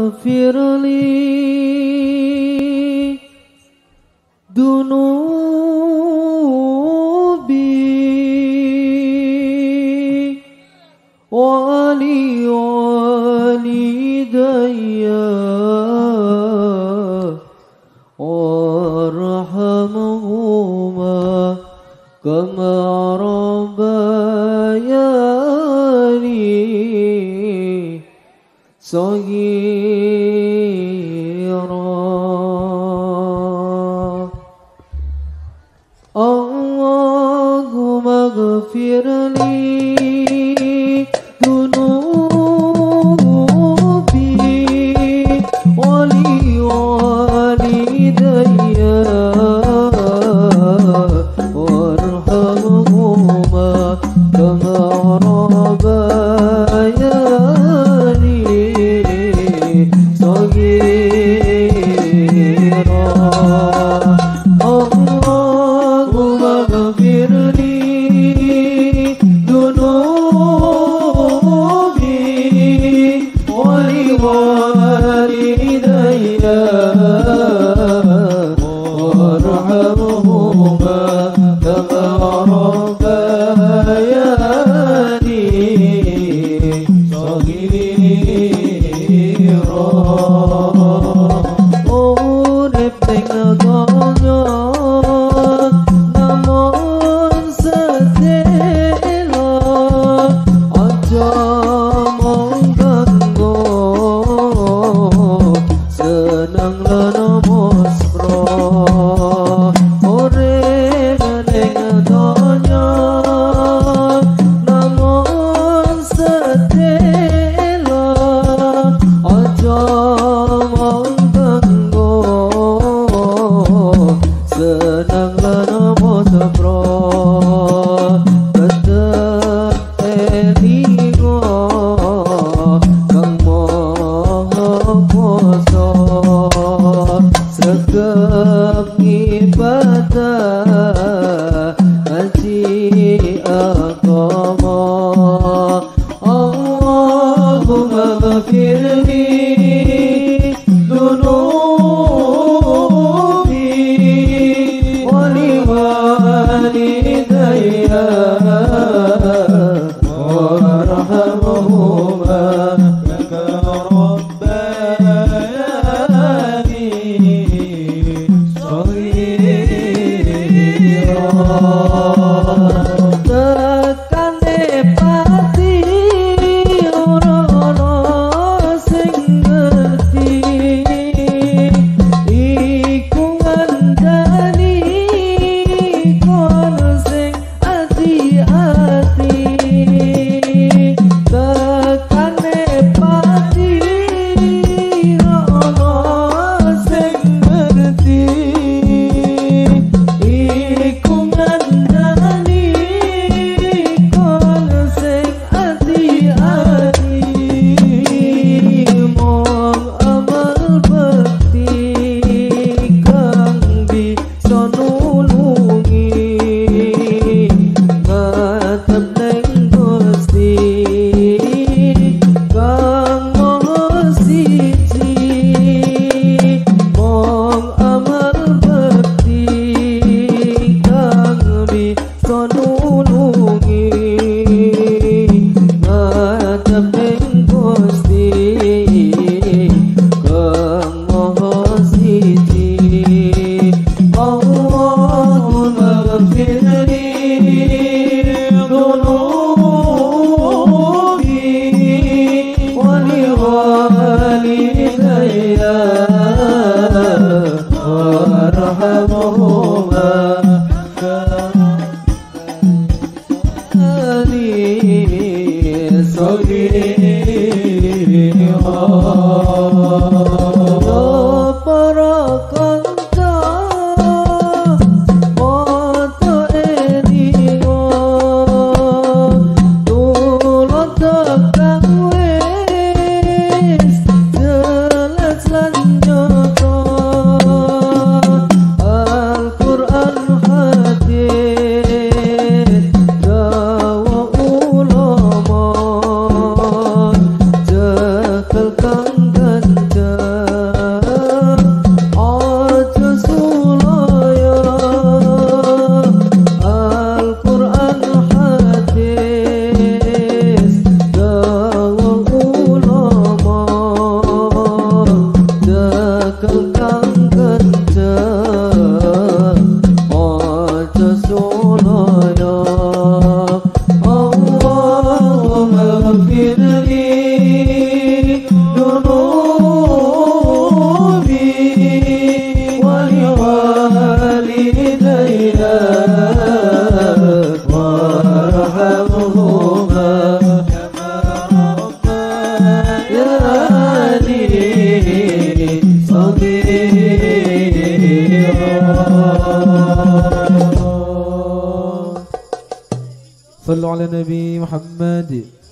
اغفر لي ذنوبي ولوالدي وارحمهما كما ربياني صغيرا. اللهم اغفر لي ذنوبي ولوالدي وارحمهما كما ربياني صغيرا. اللهم اغفر لي ذنوبي ولوالدي وارحمهما كما ربياني صغيرا. Urip ning donya namun sedelo aja mung ganggo seneng lan mesra. Urip ning donya namun sedelo aja mung ganggo seneng lan mesra. Sregep ibadah ngaji agama. Allahumma ghafir li dhunubi wa liwalidayya warhamhuma kama rabbayani tekane pati ora ana sing ngerti iku ngandani kono sing ati-ati. Tekane pati ora ana sing ngerti iku ngandani kono sing ati-ati. Mong amal bekti kang bisa nulungi ngadep ning Gusti kang Maha Siji. Mong amal bekti kang bisa nulungi ngadep ning Gusti kang Maha Siji. Allahumma ghafir li dhunubi wa liwalidayya warhamhuma kama rabbayani صغيرا. Para kanca foto elingo tulung tekan wis jelas lan nyata. Al-Qur'an hadis dawa ulama jekel kang ganjar صلوا على النبي محمد.